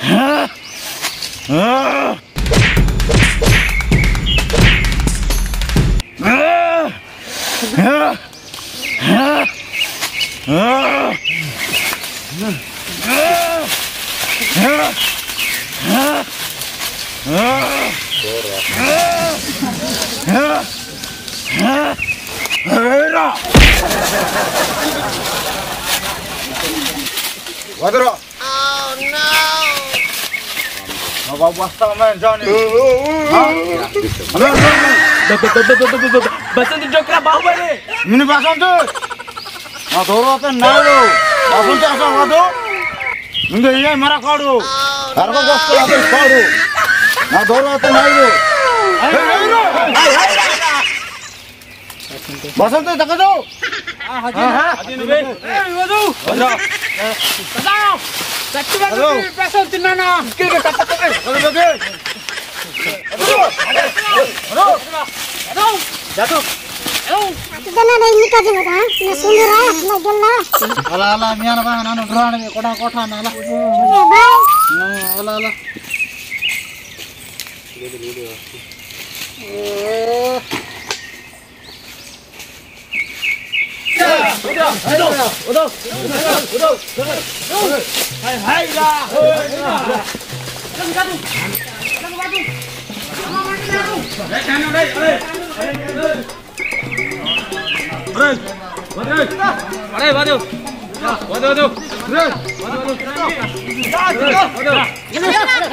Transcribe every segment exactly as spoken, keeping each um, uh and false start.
Wadro. Oh no. Mau basta main Johnny. Basant डोकरा बाहुबली मिनी बसंत ना दौड़ते नालो बसंत ऐसा वादो मुझे ये मरा काड़ो हर को गोश्त आते काड़ो ना दौड़ते नालो बसंत तक दो हां हां हां नुबे ए वादो वादो वादो सच्ची बात बसंत ना ना के के कट के वादो वादो वादो वादो जातो Dana na ini kaje mata, na sundara, na gella. Ala ala mian ba nanu drone koda kotha na ala. Eh bye. No ala ala. Udah, udah, udah, udah, udah. Hai hai lah. Jangan gaduh. Jangan gaduh. Jangan gaduh. Eh, jangan deh, eh. Bro, waduh, waduh, waduh, waduh, waduh, bro, waduh, waduh, waduh, ini,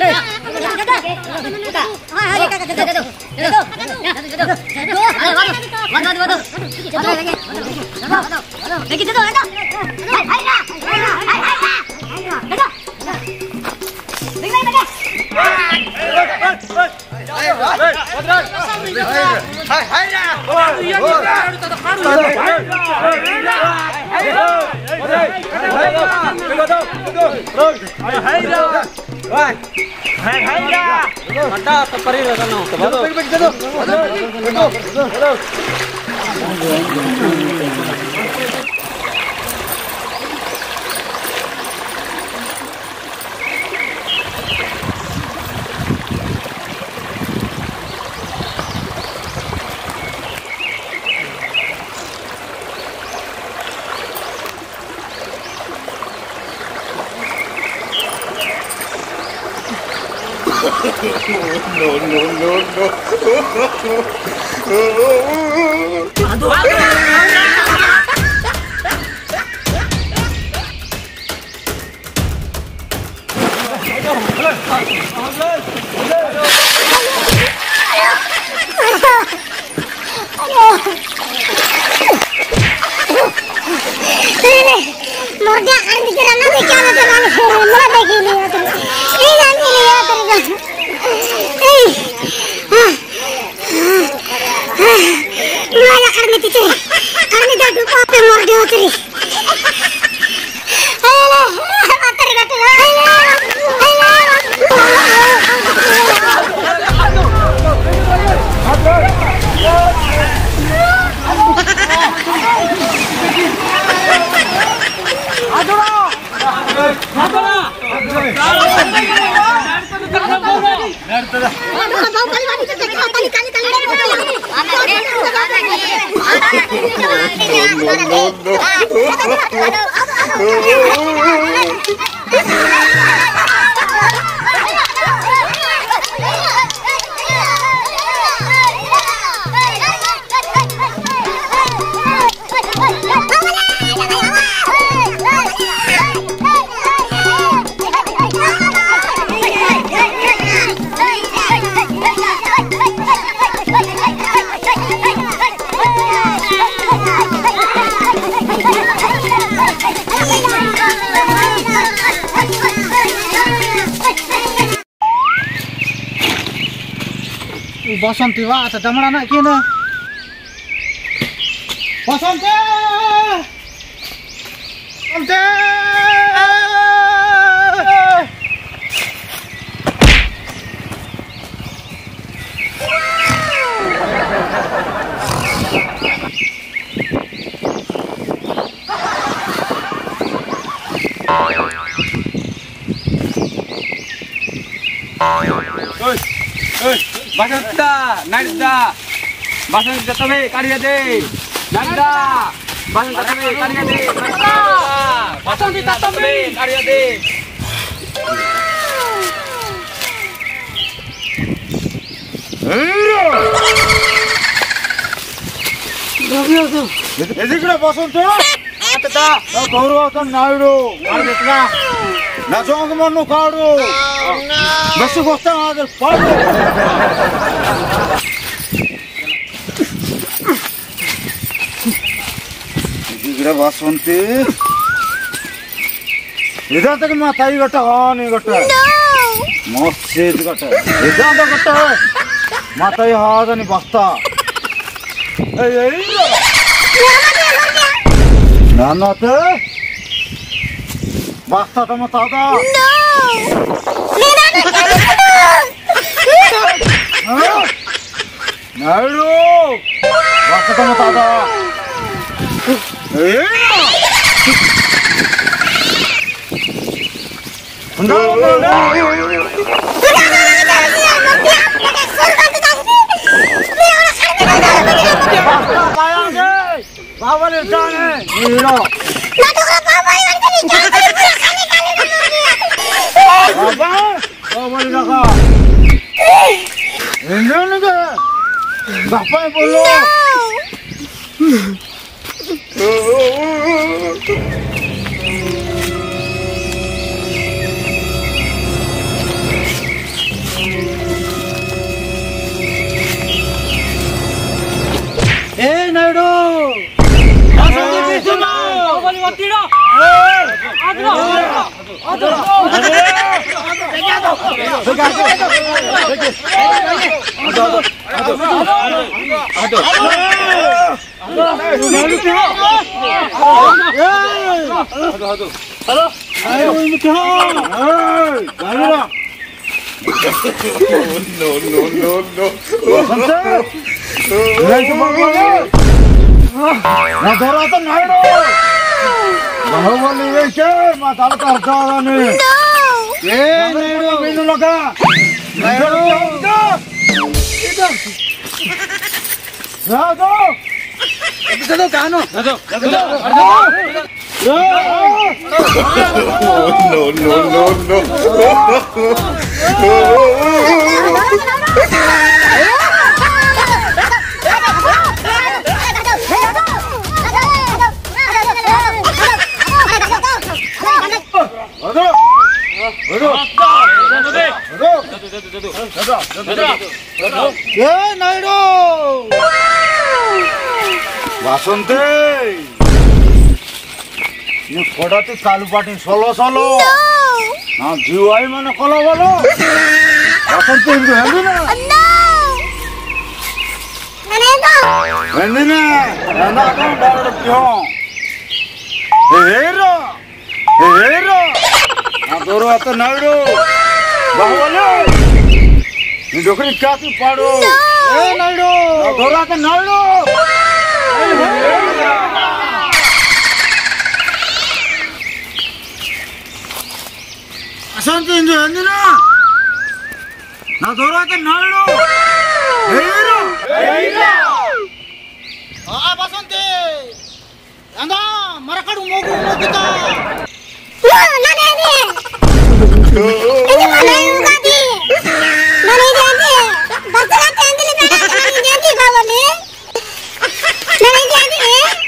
No, no, no, no. aduh, aduh. Morda kan dikira nabi kan ada kan malah begini ya terus. Ini nanti lihat terus. Eh. Mana karena itu? Karena dah dua apa morda terus. Ayolah, mater kata. Ayolah. Basanti wa ta damana na kena. Basanti! Basanti! ওই ওই বাসন্তী নাইদা বাসন্তী তবে কাড়িয়ে দে নাইদা বাসন্তী তবে কাড়িয়ে দে বাসন্তী তবে কাড়িয়ে দে ఎదిగిన బసంత గౌరవం నాయుడు నా జోగమన్ను కాడు బస్సుకు వస్తాను అది పాడు ఎదిగిన బసంతి ఇదంతకి మా తై గట్ట హాని గట్ట మస్తు గట్ట ఇదంత గట్ట మా తై హాదని బస్తా నాన్నతే బస్తా తమ తాత నాయుడు బస్తా తమ తాత బాబాని ఇస్తానే హీరో బాబా బాబాని దాకా ఎందుకు బాబాయ్ బోలో ఏ నాయుడు నా తర్వాత నాయుడు బాహుబలి వేసే మా తలకు అర్థాలని ఏ నాయుడు వీళ్ళుగా నాయుడు రాదు కాను ఏ నాయుడు বাসন্তী नी फोड़ाती कालू पाटी सोलो सोलो हाँ जीवाई मैंने कोलो बोलो बासंती इनको हेल्दी ना हेल्दी ना हेल्दा कौन डाल क्यों हेरो हेरो हाँ दोरो आता नाइडो बाहुबली नी डोकरी क्या तू पाड़ो ए नाइडो दोरो आता नाइडो అసంతి ఇందు ఎందునా నా దూరాత నాడు హీరో హీరో ఆ బసంతి అందా మరకడు మోగు మోగుతా నానేది ఇది నానేది నానేది అంటే బసరా తందిలి మేడ నానేది బావలి నానేది అంటే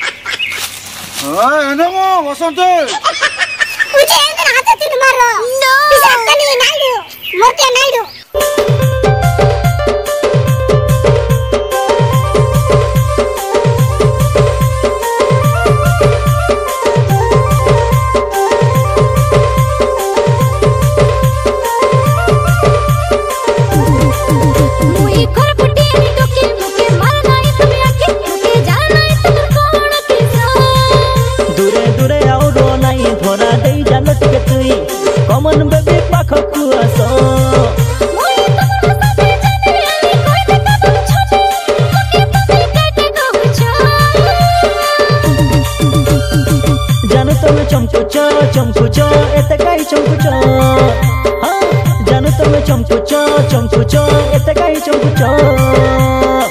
ఆ ఎందమో బసంతి मुझे अंदर हाथ से मारो नो इसे कनी नाइडू मोटे नाइडू मुई घर पुटी नी टोके मुके मारना है तुम आके मुके जाना है तुम कौन किसा दूरे दूरे आओ दो नहीं थोड़ा दे जानो टिके तुई कॉमन बेबी पाखकु आसो मुई तमर साथे जाने आली कोई देखा तुम छोटे मुके तुम काटे कहू छ जानो तुम चमकुचो चमकुचो एते काई चमकुचो हां जानो तुम चमकुचो ଚମ୍ପୁଚ ଏତେ କାହିଁ ଚମ୍ପୁଚ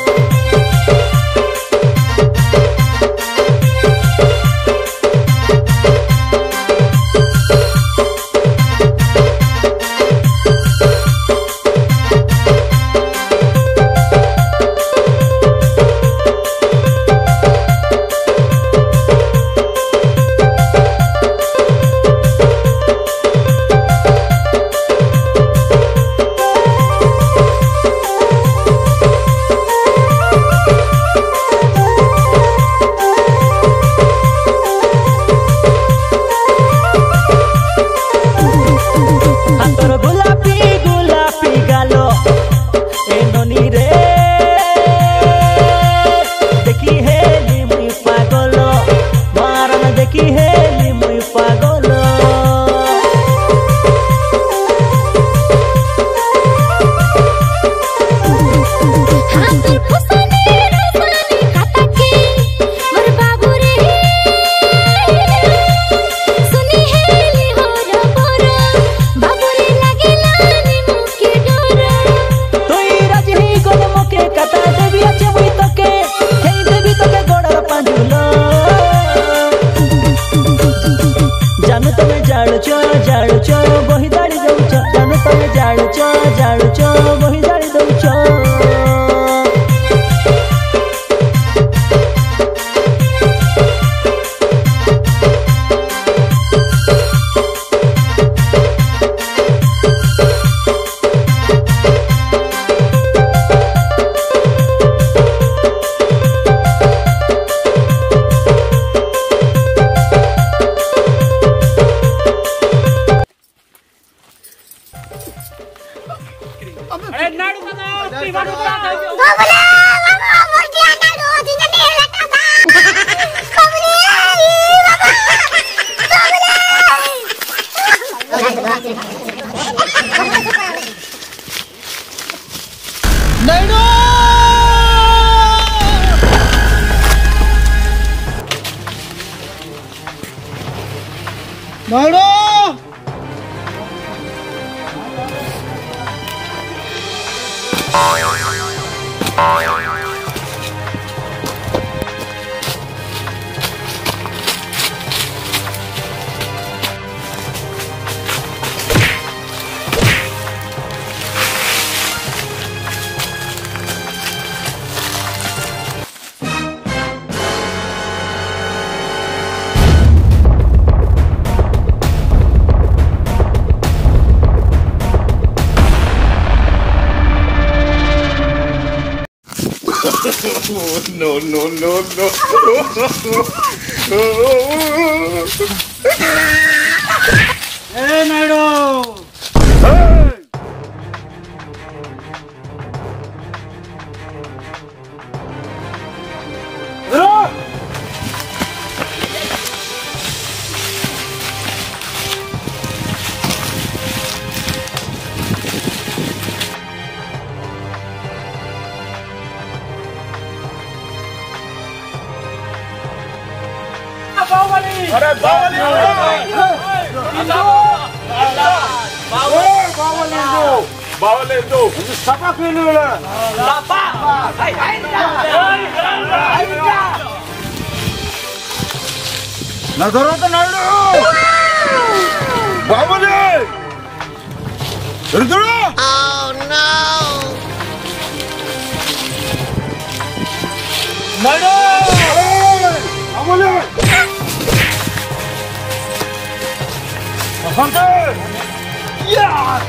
No, no, no, no. Hey, Naidu! Hey! अरे बावली बावली बावली दो सपा क्यों सपा न धरो तो नाइडू बावली धरो Oh no! नाइडू बावली Hunter! Yeah!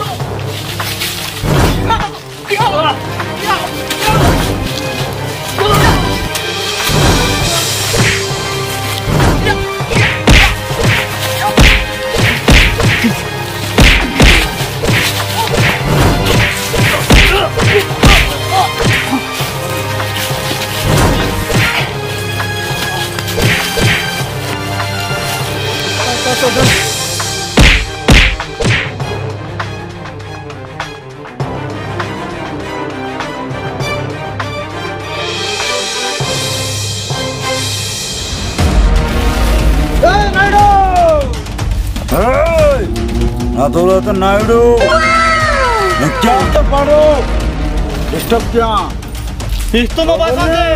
Adorata Naidu! क्या तो पढ़ो डिस्टर्ब क्या इस्तो में बात आते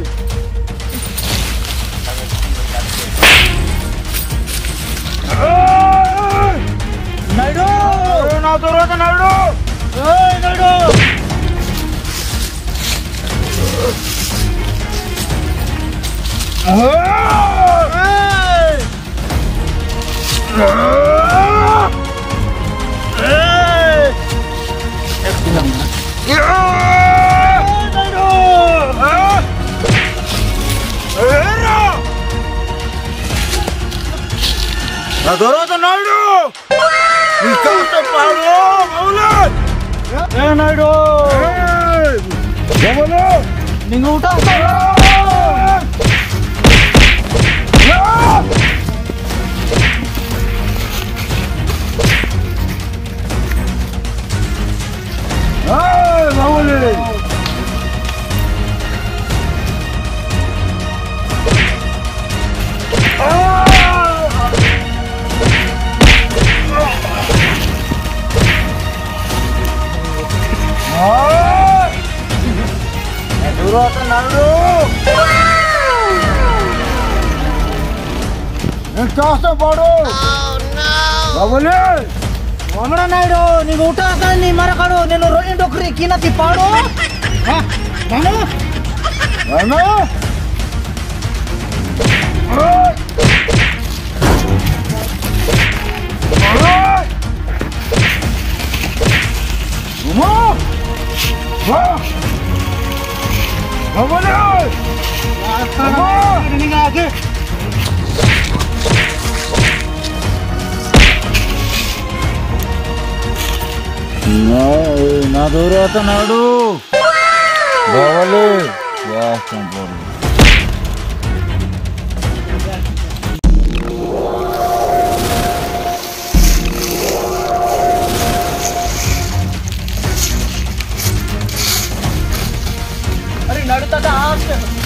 नाइडू ना Adorata Naidu ए Naidu Adorata Naidu! Ikaw paro, maulan! ए Naidu Jamalo! निंगूटा Hey, maulan! Adorata Naidu! क्या से पढ़ो? बाबुले! वंगड़ा नाइडू निंगूटा कनी मरा करो नेनु रोइन डोकरी कीनती पाडो हां मानो Ano? Uma! Va! Babule! Uma! निंगा आगे No, na Adorata Naidu! Babule! Ya campur. अरे नाइडू दादा आप